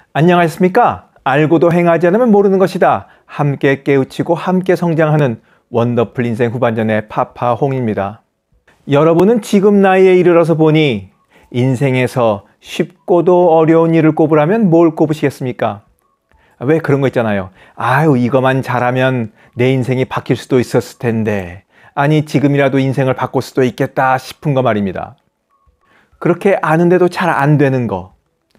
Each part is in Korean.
안녕하십니까? 알고도 행하지 않으면 모르는 것이다. 함께 깨우치고 함께 성장하는 원더풀 인생 후반전의 파파홍입니다. 여러분은 지금 나이에 이르러서 보니 인생에서 쉽고도 어려운 일을 꼽으라면 뭘 꼽으시겠습니까? 왜 그런 거 있잖아요. 아유, 이거만 잘하면 내 인생이 바뀔 수도 있었을 텐데. 아니, 지금이라도 인생을 바꿀 수도 있겠다 싶은 거 말입니다. 그렇게 아는데도 잘 안 되는 거.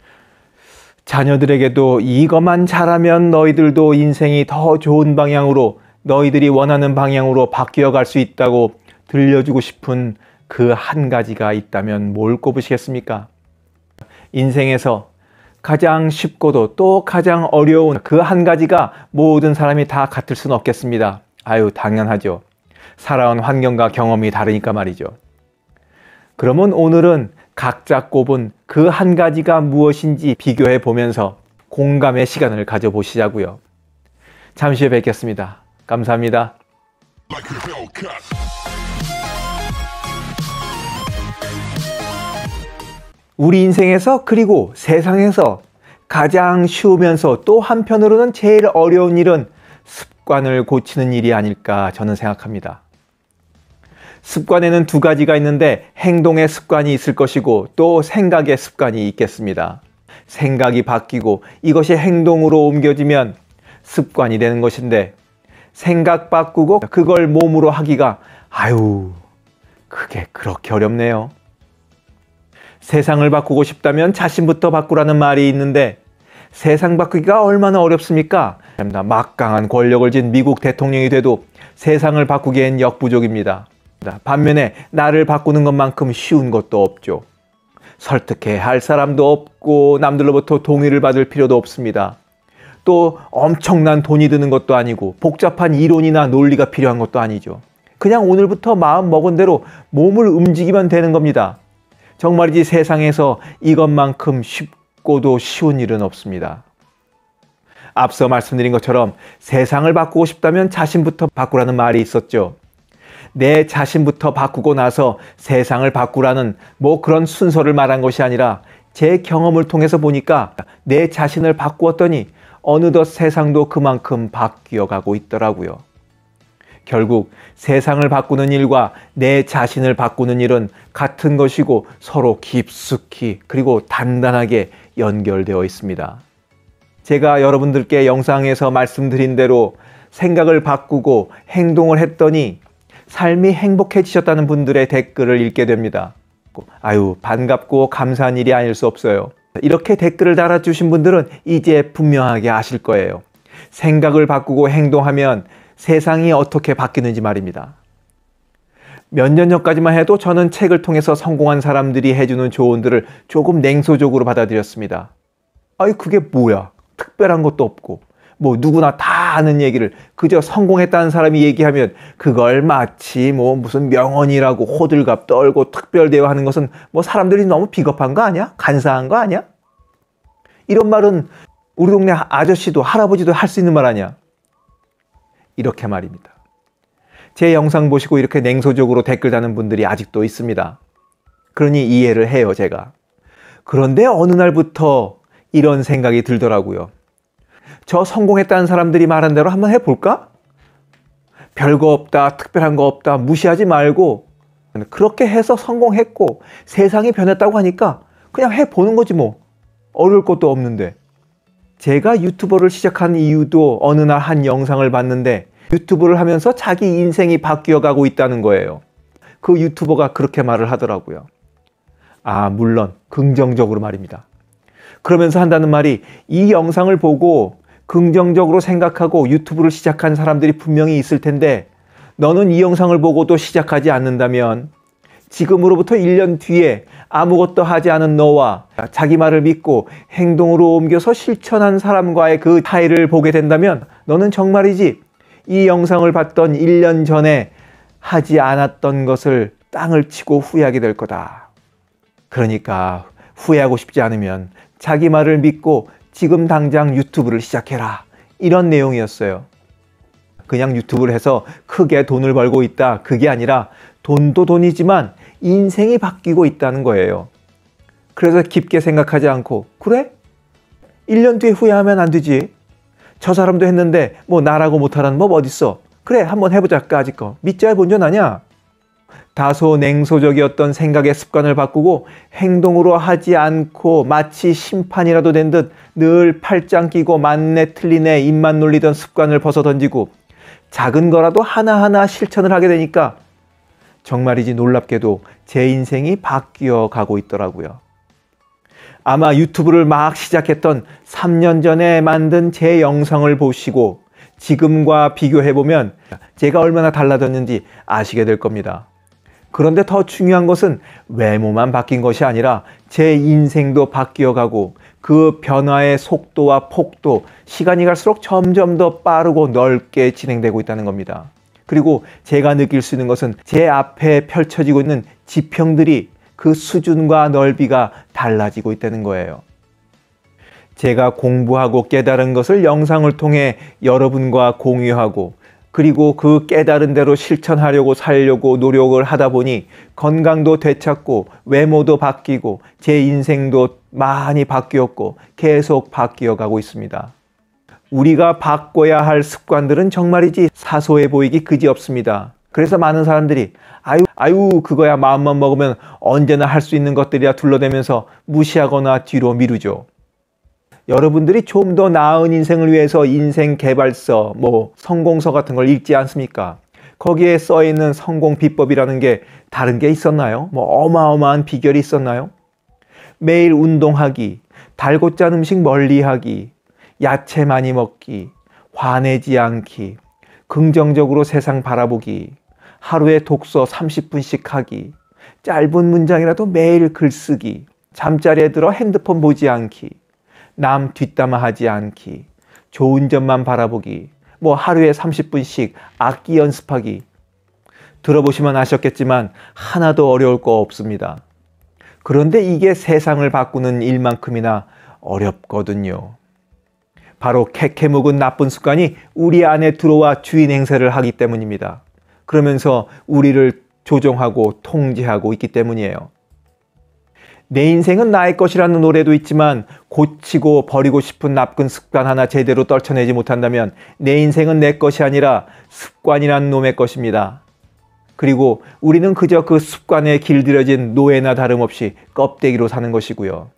자녀들에게도 이것만 잘하면 너희들도 인생이 더 좋은 방향으로, 너희들이 원하는 방향으로 바뀌어 갈 수 있다고 들려주고 싶은 그 한 가지가 있다면 뭘 꼽으시겠습니까? 인생에서 가장 쉽고도 또 가장 어려운 그 한 가지가 모든 사람이 다 같을 수는 없겠습니다. 아유, 당연하죠. 살아온 환경과 경험이 다르니까 말이죠. 그러면 오늘은 각자 꼽은 그 한 가지가 무엇인지 비교해 보면서 공감의 시간을 가져보시자고요. 잠시 후에 뵙겠습니다. 감사합니다. 우리 인생에서 그리고 세상에서 가장 쉬우면서 또 한편으로는 제일 어려운 일은 습관을 고치는 일이 아닐까 저는 생각합니다. 습관에는 두 가지가 있는데 행동의 습관이 있을 것이고 또 생각의 습관이 있겠습니다. 생각이 바뀌고 이것이 행동으로 옮겨지면 습관이 되는 것인데 생각 바꾸고 그걸 몸으로 하기가 그게 그렇게 어렵네요. 세상을 바꾸고 싶다면 자신부터 바꾸라는 말이 있는데 세상 바꾸기가 얼마나 어렵습니까? 막강한 권력을 쥔 미국 대통령이 돼도 세상을 바꾸기엔 역부족입니다. 반면에 나를 바꾸는 것만큼 쉬운 것도 없죠. 설득해야 할 사람도 없고 남들로부터 동의를 받을 필요도 없습니다. 또 엄청난 돈이 드는 것도 아니고 복잡한 이론이나 논리가 필요한 것도 아니죠. 그냥 오늘부터 마음 먹은 대로 몸을 움직이면 되는 겁니다. 정말이지 세상에서 이것만큼 쉽고도 쉬운 일은 없습니다. 앞서 말씀드린 것처럼 세상을 바꾸고 싶다면 자신부터 바꾸라는 말이 있었죠. 내 자신부터 바꾸고 나서 세상을 바꾸라는 그런 순서를 말한 것이 아니라 제 경험을 통해서 보니까 내 자신을 바꾸었더니 어느덧 세상도 그만큼 바뀌어 가고 있더라고요. 결국 세상을 바꾸는 일과 내 자신을 바꾸는 일은 같은 것이고 서로 깊숙이 그리고 단단하게 연결되어 있습니다. 제가 여러분들께 영상에서 말씀드린 대로 생각을 바꾸고 행동을 했더니 삶이 행복해지셨다는 분들의 댓글을 읽게 됩니다. 반갑고 감사한 일이 아닐 수 없어요. 이렇게 댓글을 달아주신 분들은 이제 분명하게 아실 거예요. 생각을 바꾸고 행동하면 세상이 어떻게 바뀌는지 말입니다. 몇 년 전까지만 해도 저는 책을 통해서 성공한 사람들이 해주는 조언들을 조금 냉소적으로 받아들였습니다. 그게 뭐야? 특별한 것도 없고 누구나 다 아는 얘기를 그저 성공했다는 사람이 얘기하면 그걸 마치 무슨 명언이라고 호들갑 떨고 특별 대우하는 것은 사람들이 너무 비겁한 거 아니야? 간사한 거 아니야? 이런 말은 우리 동네 아저씨도 할아버지도 할 수 있는 말 아니야? 이렇게 말입니다. 제 영상 보시고 이렇게 냉소적으로 댓글 다는 분들이 아직도 있습니다. 그러니 이해를 해요, 제가. 그런데 어느 날부터 이런 생각이 들더라고요. 저 성공했다는 사람들이 말한 대로 한번 해볼까? 별거 없다, 특별한 거 없다, 무시하지 말고 그렇게 해서 성공했고 세상이 변했다고 하니까 그냥 해보는 거지 어려울 것도 없는데. 제가 유튜버를 시작한 이유도 어느 날 한 영상을 봤는데 유튜브를 하면서 자기 인생이 바뀌어 가고 있다는 거예요. 그 유튜버가 그렇게 말을 하더라고요. 물론 긍정적으로 말입니다. 그러면서 한다는 말이 이 영상을 보고 긍정적으로 생각하고 유튜브를 시작한 사람들이 분명히 있을 텐데 너는 이 영상을 보고도 시작하지 않는다면 지금으로부터 1년 뒤에 아무것도 하지 않은 너와 자기 말을 믿고 행동으로 옮겨서 실천한 사람과의 그 차이를 보게 된다면 너는 정말이지 이 영상을 봤던 1년 전에 하지 않았던 것을 땅을 치고 후회하게 될 거다. 그러니까 후회하고 싶지 않으면 자기 말을 믿고 지금 당장 유튜브를 시작해라. 이런 내용이었어요. 그냥 유튜브를 해서 크게 돈을 벌고 있다. 그게 아니라 돈도 돈이지만 인생이 바뀌고 있다는 거예요. 그래서 깊게 생각하지 않고 그래? 1년 뒤에 후회하면 안 되지. 저 사람도 했는데 뭐 나라고 못하라는 법 어딨어. 그래 한번 해보자 까짓 거. 믿자야 본전아냐. 다소 냉소적이었던 생각의 습관을 바꾸고 행동으로 하지 않고 마치 심판이라도 된 듯 늘 팔짱 끼고 맞네 틀리네 입만 놀리던 습관을 벗어던지고 작은 거라도 하나하나 실천을 하게 되니까 정말이지 놀랍게도 제 인생이 바뀌어 가고 있더라고요. 아마 유튜브를 막 시작했던 3년 전에 만든 제 영상을 보시고 지금과 비교해보면 제가 얼마나 달라졌는지 아시게 될 겁니다. 그런데 더 중요한 것은 외모만 바뀐 것이 아니라 제 인생도 바뀌어가고 그 변화의 속도와 폭도 시간이 갈수록 점점 더 빠르고 넓게 진행되고 있다는 겁니다. 그리고 제가 느낄 수 있는 것은 제 앞에 펼쳐지고 있는 지평들이 그 수준과 넓이가 달라지고 있다는 거예요. 제가 공부하고 깨달은 것을 영상을 통해 여러분과 공유하고 그리고 그 깨달은 대로 실천하려고 살려고 노력을 하다 보니 건강도 되찾고 외모도 바뀌고 제 인생도 많이 바뀌었고 계속 바뀌어 가고 있습니다. 우리가 바꿔야 할 습관들은 정말이지 사소해 보이기 그지없습니다. 그래서 많은 사람들이 아유 그거야 마음만 먹으면 언제나 할 수 있는 것들이야 둘러대면서 무시하거나 뒤로 미루죠. 여러분들이 좀 더 나은 인생을 위해서 인생 개발서, 성공서 같은 걸 읽지 않습니까? 거기에 써 있는 성공 비법이라는 게 다른 게 있었나요? 어마어마한 비결이 있었나요? 매일 운동하기, 달고 짠 음식 멀리하기, 야채 많이 먹기, 화내지 않기, 긍정적으로 세상 바라보기, 하루에 독서 30분씩 하기, 짧은 문장이라도 매일 글쓰기, 잠자리에 들어 핸드폰 보지 않기, 남 뒷담화하지 않기, 좋은 점만 바라보기, 하루에 30분씩 악기 연습하기. 들어보시면 아셨겠지만 하나도 어려울 거 없습니다. 그런데 이게 세상을 바꾸는 일만큼이나 어렵거든요. 바로 캐캐 묵은 나쁜 습관이 우리 안에 들어와 주인 행세를 하기 때문입니다. 그러면서 우리를 조종하고 통제하고 있기 때문이에요. 내 인생은 나의 것이라는 노래도 있지만 고치고 버리고 싶은 나쁜 습관 하나 제대로 떨쳐내지 못한다면 내 인생은 내 것이 아니라 습관이란 놈의 것입니다. 그리고 우리는 그저 그 습관에 길들여진 노예나 다름없이 껍데기로 사는 것이고요.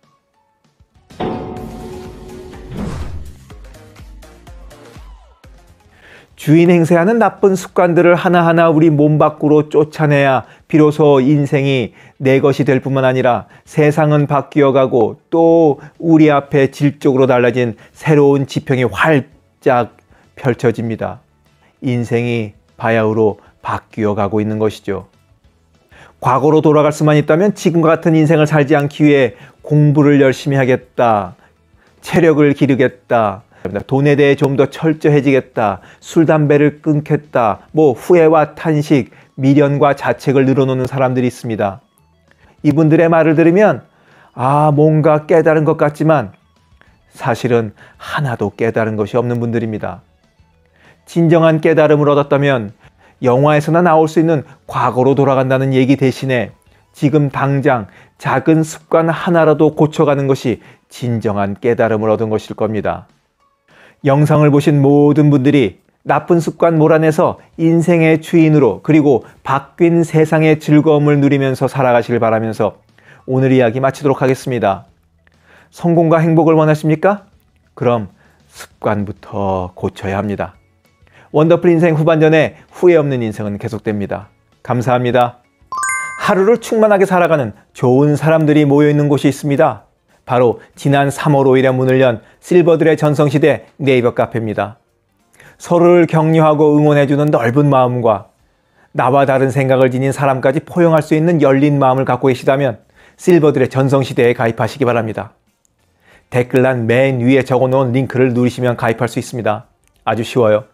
주인 행세하는 나쁜 습관들을 하나하나 우리 몸 밖으로 쫓아내야 비로소 인생이 내 것이 될 뿐만 아니라 세상은 바뀌어가고 또 우리 앞에 질적으로 달라진 새로운 지평이 활짝 펼쳐집니다. 인생이 바야흐로 바뀌어가고 있는 것이죠. 과거로 돌아갈 수만 있다면 지금과 같은 인생을 살지 않기 위해 공부를 열심히 하겠다, 체력을 기르겠다, 돈에 대해 좀 더 철저해지겠다, 술, 담배를 끊겠다, 후회와 탄식, 미련과 자책을 늘어놓는 사람들이 있습니다. 이분들의 말을 들으면 뭔가 깨달은 것 같지만 사실은 하나도 깨달은 것이 없는 분들입니다. 진정한 깨달음을 얻었다면 영화에서나 나올 수 있는 과거로 돌아간다는 얘기 대신에 지금 당장 작은 습관 하나라도 고쳐가는 것이 진정한 깨달음을 얻은 것일 겁니다. 영상을 보신 모든 분들이 나쁜 습관 몰아내서 인생의 주인으로 그리고 바뀐 세상의 즐거움을 누리면서 살아가시길 바라면서 오늘 이야기 마치도록 하겠습니다. 성공과 행복을 원하십니까? 그럼 습관부터 고쳐야 합니다. 원더풀 인생 후반전에 후회 없는 인생은 계속됩니다. 감사합니다. 하루를 충만하게 살아가는 좋은 사람들이 모여있는 곳이 있습니다. 바로 지난 3월 5일에 문을 연 실버들의 전성시대 네이버 카페입니다. 서로를 격려하고 응원해주는 넓은 마음과 나와 다른 생각을 지닌 사람까지 포용할 수 있는 열린 마음을 갖고 계시다면 실버들의 전성시대에 가입하시기 바랍니다. 댓글란 맨 위에 적어놓은 링크를 누르시면 가입할 수 있습니다. 아주 쉬워요.